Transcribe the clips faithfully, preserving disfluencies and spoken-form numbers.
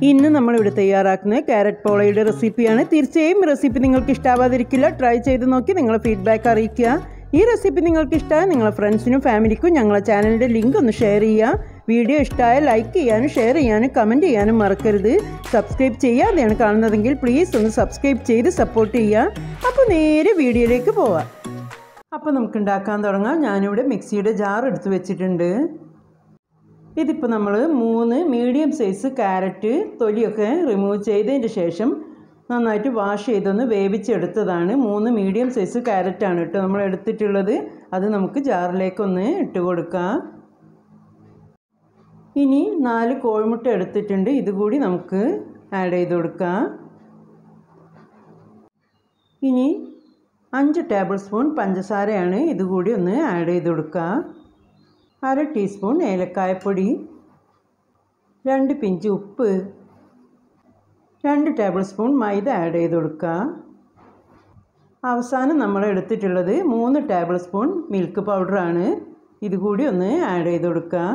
ഇന്ന് നമ്മളിവിടെ തയ്യാറാക്കുന്ന ക്യാരറ്റ് പോളയുടെ റെസിപ്പിയാണ്. തീർച്ചയായും റെസിപ്പി നിങ്ങൾക്ക് ഇഷ്ടാവാതിരിക്കില്ല. ട്രൈ ചെയ്ത് നോക്കി നിങ്ങളെ ഫീഡ്ബാക്ക് അറിയിക്കുക. ഈ റെസിപ്പി നിങ്ങൾക്ക് ഇഷ്ടമായ നിങ്ങളെ ഫ്രണ്ട്സിനും ഫാമിലിക്കും ഞങ്ങളെ ചാനലിൻ്റെ ലിങ്ക് ഒന്ന് ഷെയർ ചെയ്യുക. വീഡിയോ ഇഷ്ടമായ ലൈക്ക് ചെയ്യാനും ഷെയർ ചെയ്യാനും കമൻറ്റ് ചെയ്യാനും മറക്കരുത്. സബ്സ്ക്രൈബ് ചെയ്യാതെയാണ് കാണുന്നതെങ്കിൽ പ്ലീസ് ഒന്ന് സബ്സ്ക്രൈബ് ചെയ്ത് സപ്പോർട്ട് ചെയ്യുക. അപ്പോൾ നേരെ വീഡിയോയിലേക്ക് പോവാം. അപ്പോൾ നമുക്ക് ഉണ്ടാക്കാൻ തുടങ്ങാം. ഞാനിവിടെ മിക്സിയുടെ ജാർ എടുത്ത് വെച്ചിട്ടുണ്ട്. ഇതിപ്പോൾ നമ്മൾ മൂന്ന് മീഡിയം സൈസ് ക്യാരറ്റ് തൊലിയൊക്കെ റിമൂവ് ചെയ്തതിന് ശേഷം നന്നായിട്ട് വാഷ് ചെയ്തൊന്ന് വേവിച്ചെടുത്തതാണ്. മൂന്ന് മീഡിയം സൈസ് ക്യാരറ്റാണ് കേട്ടോ നമ്മൾ എടുത്തിട്ടുള്ളത്. അത് നമുക്ക് ജാറിലേക്കൊന്ന് ഇട്ട് കൊടുക്കാം. ഇനി നാല് കോഴിമുട്ട എടുത്തിട്ടുണ്ട്. ഇതുകൂടി നമുക്ക് ആഡ് ചെയ്ത് കൊടുക്കാം. ഇനി അഞ്ച് ടേബിൾ സ്പൂൺ പഞ്ചസാരയാണ്. ഇതുകൂടി ഒന്ന് ആഡ് ചെയ്ത് കൊടുക്കാം. അര ടീസ്പൂൺ ഏലക്കായപ്പൊടി, രണ്ട് പിഞ്ച് ഉപ്പ്, രണ്ട് ടേബിൾ സ്പൂൺ മൈദ ആഡ് ചെയ്ത് കൊടുക്കുക. അവസാനം നമ്മൾ എടുത്തിട്ടുള്ളത് മൂന്ന് ടേബിൾ സ്പൂൺ മിൽക്ക് പൗഡറാണ്. ഇതുകൂടി ഒന്ന് ആഡ് ചെയ്ത് കൊടുക്കുക.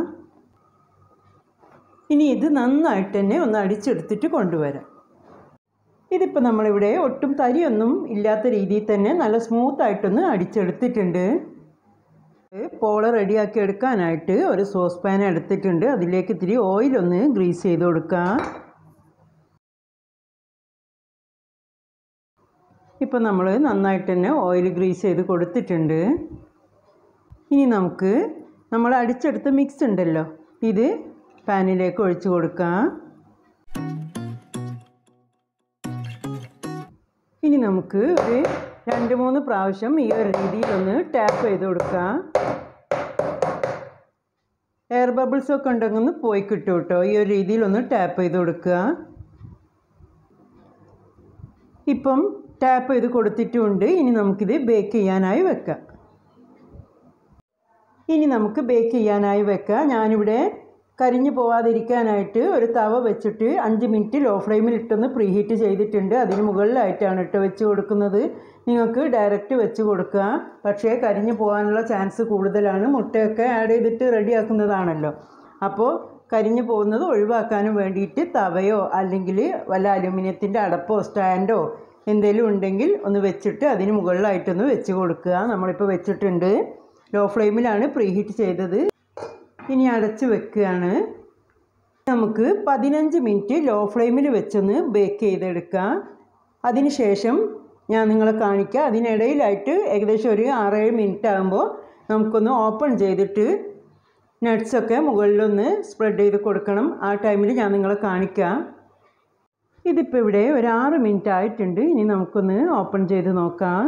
ഇനി ഇത് നന്നായിട്ട് തന്നെ ഒന്ന് അടിച്ചെടുത്തിട്ട് കൊണ്ടുവരാം. ഇതിപ്പോൾ നമ്മളിവിടെ ഒട്ടും തരിയൊന്നും ഇല്ലാത്ത രീതിയിൽ തന്നെ നല്ല സ്മൂത്തായിട്ടൊന്ന് അടിച്ചെടുത്തിട്ടുണ്ട്. പോള റെഡിയാക്കി എടുക്കാനായിട്ട് ഒരു സോസ് പാൻ എടുത്തിട്ടുണ്ട്. അതിലേക്ക് ഇത്തിരി ഓയിലൊന്ന് ഗ്രീസ് ചെയ്ത് കൊടുക്കാം. ഇപ്പോൾ നമ്മൾ നന്നായിട്ട് തന്നെ ഓയിൽ ഗ്രീസ് ചെയ്ത് കൊടുത്തിട്ടുണ്ട്. ഇനി നമുക്ക് നമ്മൾ അടിച്ചെടുത്ത മിക്സ് ഉണ്ടല്ലോ, ഇത് പാനിലേക്ക് ഒഴിച്ച് കൊടുക്കാം. ഇനി നമുക്ക് ഒരു രണ്ട് മൂന്ന് പ്രാവശ്യം ഈ ഒരു രീതിയിലൊന്ന് ടാപ്പ് ചെയ്ത് കൊടുക്കാം. എയർ ബബിൾസ് ഒക്കെ ഉണ്ടെങ്കിൽ ഒന്ന് പോയി കിട്ടും കേട്ടോ. ഈ ഒരു രീതിയിലൊന്ന് ടാപ്പ് ചെയ്ത് കൊടുക്കുക. ഇപ്പം ടാപ്പ് ചെയ്ത് കൊടുത്തിട്ടുമുണ്ട്. ഇനി നമുക്കിത് ബേക്ക് ചെയ്യാനായി വെക്കാം. ഇനി നമുക്ക് ബേക്ക് ചെയ്യാനായി വെക്കാം. ഞാനിവിടെ കരിഞ്ഞു പോവാതിരിക്കാനായിട്ട് ഒരു തവ വെച്ചിട്ട് അഞ്ച് മിനിറ്റ് ലോ ഫ്ലെയിമിൽ ഇട്ടൊന്ന് പ്രീഹീറ്റ് ചെയ്തിട്ടുണ്ട്. അതിന് മുകളിലായിട്ടാണ് ഇട്ട് വെച്ച് കൊടുക്കുന്നത്. നിങ്ങൾക്ക് ഡയറക്റ്റ് വെച്ച് കൊടുക്കുക. പക്ഷേ കരിഞ്ഞു പോകാനുള്ള ചാൻസ് കൂടുതലാണ്. മുട്ടയൊക്കെ ആഡ് ചെയ്തിട്ട് റെഡിയാക്കുന്നതാണല്ലോ. അപ്പോൾ കരിഞ്ഞു പോകുന്നത് ഒഴിവാക്കാനും വേണ്ടിയിട്ട് തവയോ അല്ലെങ്കിൽ വല്ല അലുമിനിയത്തിൻ്റെ അടപ്പോ സ്റ്റാൻഡോ എന്തെങ്കിലും ഉണ്ടെങ്കിൽ ഒന്ന് വെച്ചിട്ട് അതിന് മുകളിലായിട്ടൊന്ന് വെച്ച് കൊടുക്കുക. നമ്മളിപ്പോൾ വെച്ചിട്ടുണ്ട്. ലോ ഫ്ലെയിമിലാണ് പ്രീഹീറ്റ് ചെയ്തത്. ഇനി അടച്ച് വെക്കുകയാണ്. നമുക്ക് പതിനഞ്ച് മിനിറ്റ് ലോ ഫ്ലെയിമിൽ വെച്ചൊന്ന് ബേക്ക് ചെയ്തെടുക്കാം. അതിന് ശേഷം ഞാൻ നിങ്ങളെ കാണിക്കാം. അതിനിടയിലായിട്ട് ഏകദേശം ഒരു ആറേഴ് മിനിറ്റ് ആകുമ്പോൾ നമുക്കൊന്ന് ഓപ്പൺ ചെയ്തിട്ട് നട്ട്സൊക്കെ മുകളിലൊന്ന് സ്പ്രെഡ് ചെയ്ത് കൊടുക്കണം. ആ ടൈമിൽ ഞാൻ നിങ്ങളെ കാണിക്കാം. ഇതിപ്പോൾ ഇവിടെ ഒരു ആറ് മിനിറ്റ് ആയിട്ടുണ്ട്. ഇനി നമുക്കൊന്ന് ഓപ്പൺ ചെയ്ത് നോക്കാം.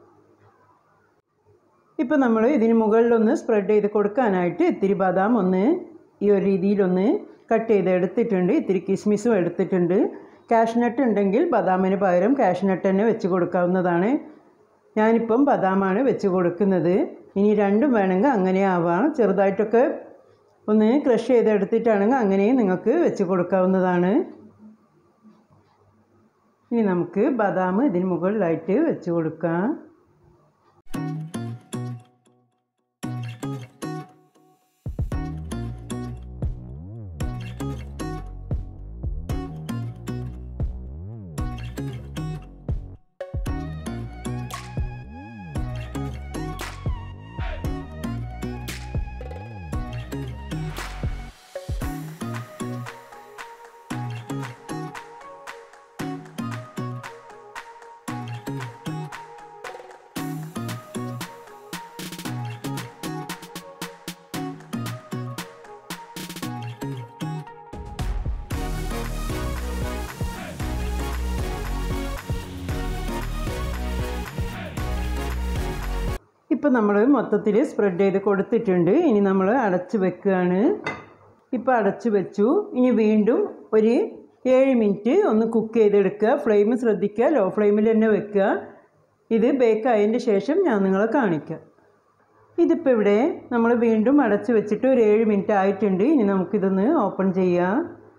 ഇപ്പോൾ നമ്മൾ ഇതിന് മുകളിലൊന്ന് സ്പ്രെഡ് ചെയ്ത് കൊടുക്കാനായിട്ട് ഇത്തിരി ബദാം ഒന്ന് ഈ ഒരു രീതിയിലൊന്ന് കട്ട് ചെയ്ത് എടുത്തിട്ടുണ്ട്. ഇത്തിരി കിസ്മിസും എടുത്തിട്ടുണ്ട്. കാഷ്നട്ട് ഉണ്ടെങ്കിൽ ബദാമിന് പകരം കാഷ്നട്ട് തന്നെ വെച്ച് കൊടുക്കാവുന്നതാണ്. ഞാനിപ്പം ബദാമാണ് വെച്ച് കൊടുക്കുന്നത്. ഇനി രണ്ടും വേണമെങ്കിൽ അങ്ങനെ ആവാം. ചെറുതായിട്ടൊക്കെ ഒന്ന് ക്രഷ് ചെയ്തെടുത്തിട്ടാണെങ്കിൽ അങ്ങനെയും നിങ്ങൾക്ക് വെച്ച് കൊടുക്കാവുന്നതാണ്. ഇനി നമുക്ക് ബദാം ഇതിന് മുകളിലായിട്ട് വെച്ച് കൊടുക്കാം. ഇപ്പോൾ നമ്മൾ മൊത്തത്തിൽ സ്പ്രെഡ് ചെയ്ത് കൊടുത്തിട്ടുണ്ട്. ഇനി നമ്മൾ അടച്ച് വെക്കുകയാണ്. ഇപ്പോൾ അടച്ച് വെച്ചു. ഇനി വീണ്ടും ഒരു ഏഴ് മിനിറ്റ് ഒന്ന് കുക്ക് ചെയ്തെടുക്കുക. ഫ്ലെയിം ശ്രദ്ധിക്കുക, ലോ ഫ്ലെയിമിൽ തന്നെ വെക്കുക. ഇത് ബേക്ക് ആയതിൻ്റെ ശേഷം ഞാൻ നിങ്ങളെ കാണിക്കാം. ഇതിപ്പോൾ ഇവിടെ നമ്മൾ വീണ്ടും അടച്ച് വെച്ചിട്ട് ഒരു ഏഴ് മിനിറ്റ് ആയിട്ടുണ്ട്. ഇനി നമുക്കിതൊന്ന് ഓപ്പൺ ചെയ്യാം.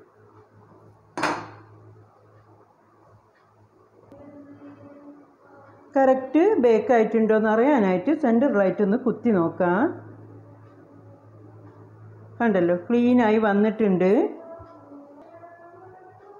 കറക്റ്റ് ബേക്ക് ആയിട്ടുണ്ടോ എന്ന് അറിയാനായിട്ട് സെൻറ്ററിലായിട്ടൊന്ന് കുത്തി നോക്കാം. കണ്ടല്ലോ, ക്ലീനായി വന്നിട്ടുണ്ട്.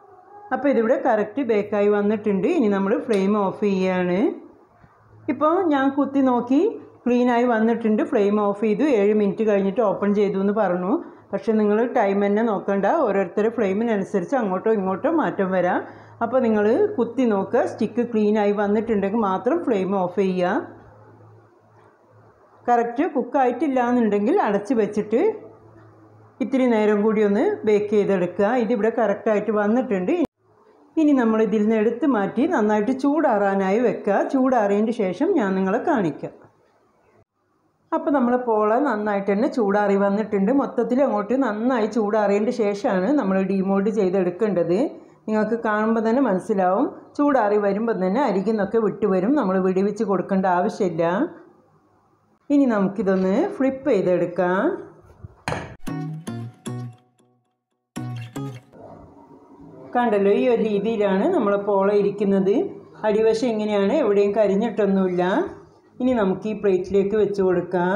അപ്പോൾ ഇതിവിടെ കറക്റ്റ് ബേക്കായി വന്നിട്ടുണ്ട്. ഇനി നമ്മൾ ഫ്ലെയിം ഓഫ് ചെയ്യുകയാണ്. ഇപ്പോൾ ഞാൻ കുത്തി നോക്കി ക്ലീനായി വന്നിട്ടുണ്ട്. ഫ്ലെയിം ഓഫ് ചെയ്തു. ഏഴ് മിനിറ്റ് കഴിഞ്ഞിട്ട് ഓപ്പൺ ചെയ്തു എന്ന് പറഞ്ഞു. പക്ഷേ നിങ്ങൾ ടൈം തന്നെ നോക്കണ്ട, ഓരോരുത്തരുടെ ഫ്ലെയിമിനനുസരിച്ച് അങ്ങോട്ടോ ഇങ്ങോട്ടോ മാറ്റം വരാം. അപ്പോൾ നിങ്ങൾ കുത്തി നോക്കുക, സ്റ്റിക്ക് ക്ലീനായി വന്നിട്ടുണ്ടെങ്കിൽ മാത്രം ഫ്ലെയിം ഓഫ് ചെയ്യുക. കറക്റ്റ് കുക്കായിട്ടില്ല എന്നുണ്ടെങ്കിൽ അടച്ച് വെച്ചിട്ട് ഇത്തിരി നേരം കൂടി ഒന്ന് ബേക്ക് ചെയ്തെടുക്കുക. ഇതിവിടെ കറക്റ്റായിട്ട് വന്നിട്ടുണ്ട്. ഇനി നമ്മൾ ഇതിൽ നിന്ന് എടുത്ത് മാറ്റി നന്നായിട്ട് ചൂടാറാനായി വെക്കുക. ചൂടാറിയതിന് ശേഷം ഞാൻ നിങ്ങളെ കാണിക്കാം. അപ്പോൾ നമ്മൾ പോള നന്നായിട്ട് തന്നെ ചൂടാറി വന്നിട്ടുണ്ട്. മൊത്തത്തിൽ അങ്ങോട്ട് നന്നായി ചൂടാറിയതിന് ശേഷമാണ് നമ്മൾ ഡീമോൾഡ് ചെയ്തെടുക്കേണ്ടത്. നിങ്ങൾക്ക് കാണുമ്പോൾ തന്നെ മനസ്സിലാവും. ചൂടാറി വരുമ്പോൾ തന്നെ അരികിൽ നിന്നൊക്കെ വിട്ടുവരും. നമ്മൾ വിടിവിച്ച് കൊടുക്കേണ്ട ആവശ്യമില്ല. ഇനി നമുക്കിതൊന്ന് ഫ്ലിപ്പ് ചെയ്തെടുക്കാം. കണ്ടല്ലോ, ഈ ഒരു രീതിയിലാണ് നമ്മൾ പോള ഇരിക്കുന്നത്. അടിവശം ഇങ്ങനെയാണ്, എവിടെയും കരിഞ്ഞിട്ടൊന്നുമില്ല. ഇനി നമുക്ക് ഈ പ്ലേറ്റിലേക്ക് വെച്ച് കൊടുക്കാം.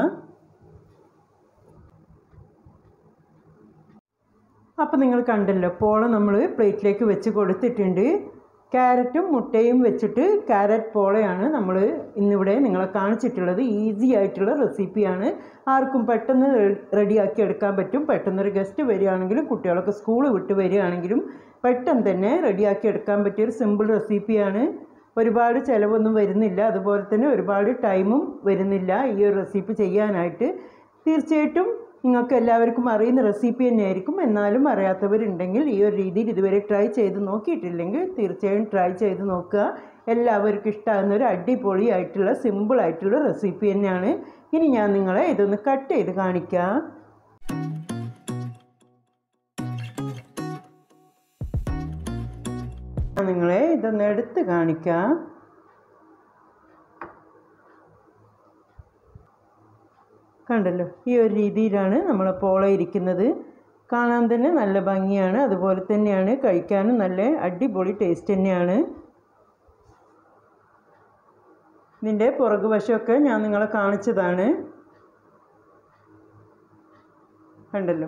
അപ്പോൾ നിങ്ങൾ കണ്ടല്ലോ, പോള നമ്മൾ പ്ലേറ്റിലേക്ക് വെച്ച് കൊടുത്തിട്ടുണ്ട്. ക്യാരറ്റും മുട്ടയും വെച്ചിട്ട് ക്യാരറ്റ് പോളയാണ് നമ്മൾ ഇന്നിവിടെ നിങ്ങളെ കാണിച്ചിട്ടുള്ളത്. ഈസി ആയിട്ടുള്ള റെസിപ്പിയാണ്. ആർക്കും പെട്ടെന്ന് റെഡിയാക്കി എടുക്കാൻ പറ്റും. പെട്ടെന്നൊരു ഗസ്റ്റ് വരികയാണെങ്കിലും കുട്ടികളൊക്കെ സ്കൂൾ വിട്ട് വരികയാണെങ്കിലും പെട്ടെന്ന് തന്നെ റെഡിയാക്കി എടുക്കാൻ പറ്റിയൊരു സിമ്പിൾ റെസിപ്പിയാണ്. ഒരുപാട് ചിലവൊന്നും വരുന്നില്ല, അതുപോലെ തന്നെ ഒരുപാട് ടൈമും വരുന്നില്ല ഈ ഒരു റെസിപ്പി ചെയ്യാനായിട്ട്. തീർച്ചയായിട്ടും നിങ്ങൾക്ക് എല്ലാവർക്കും അറിയുന്ന റെസിപ്പി തന്നെയായിരിക്കും. എന്നാലും അറിയാത്തവരുണ്ടെങ്കിൽ ഈ ഒരു രീതിയിൽ ഇതുവരെ ട്രൈ ചെയ്ത് നോക്കിയിട്ടില്ലെങ്കിൽ തീർച്ചയായും ട്രൈ ചെയ്ത് നോക്കുക. എല്ലാവർക്കും ഇഷ്ടമാകുന്ന ഒരു അടിപൊളിയായിട്ടുള്ള സിമ്പിളായിട്ടുള്ള റെസിപ്പി തന്നെയാണ്. ഇനി ഞാൻ നിങ്ങളെ ഇതൊന്ന് കട്ട് ചെയ്ത് കാണിക്കാം. നിങ്ങളെ ഇതൊന്ന് എടുത്ത് കാണിക്കാം. കണ്ടല്ലോ, ഈ ഒരു രീതിയിലാണ് നമ്മൾ പോള ഇരിക്കുന്നത്. കാണാൻ തന്നെ നല്ല ഭംഗിയാണ്, അതുപോലെ തന്നെയാണ് കഴിക്കാനും നല്ല അടിപൊളി ടേസ്റ്റ് തന്നെയാണ്. ഇതിൻ്റെ പുറകു വശമൊക്കെ ഞാൻ നിങ്ങളെ കാണിച്ചതാണ്. കണ്ടല്ലോ.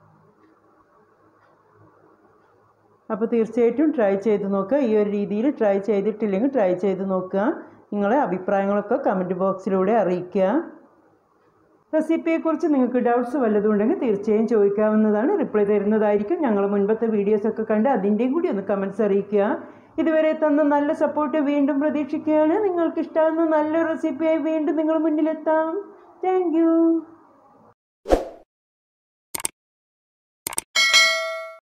അപ്പോൾ തീർച്ചയായിട്ടും ട്രൈ ചെയ്ത് നോക്കുക. ഈ ഒരു രീതിയിൽ ട്രൈ ചെയ്തിട്ടില്ലെങ്കിൽ ട്രൈ ചെയ്ത് നോക്കുക. നിങ്ങളെ അഭിപ്രായങ്ങളൊക്കെ കമൻറ്റ് ബോക്സിലൂടെ അറിയിക്കുക. റെസിപ്പിയെക്കുറിച്ച് നിങ്ങൾക്ക് ഡൗട്ട്സ് വല്ലതും ഉണ്ടെങ്കിൽ തീർച്ചയായും ചോദിക്കാവുന്നതാണ്. റിപ്ലൈ തരുന്നതായിരിക്കും. ഞങ്ങൾ മുൻപത്തെ വീഡിയോസൊക്കെ കണ്ട് അതിൻ്റെയും കൂടി ഒന്ന് കമൻറ്റ്സ് അറിയിക്കുക. ഇതുവരെ തന്ന നല്ല സപ്പോർട്ട് വീണ്ടും പ്രതീക്ഷിക്കുകയാണ്. നിങ്ങൾക്ക് ഇഷ്ടമാകുന്ന നല്ല റെസിപ്പിയായി വീണ്ടും നിങ്ങൾ മുന്നിലെത്താം. Thank you.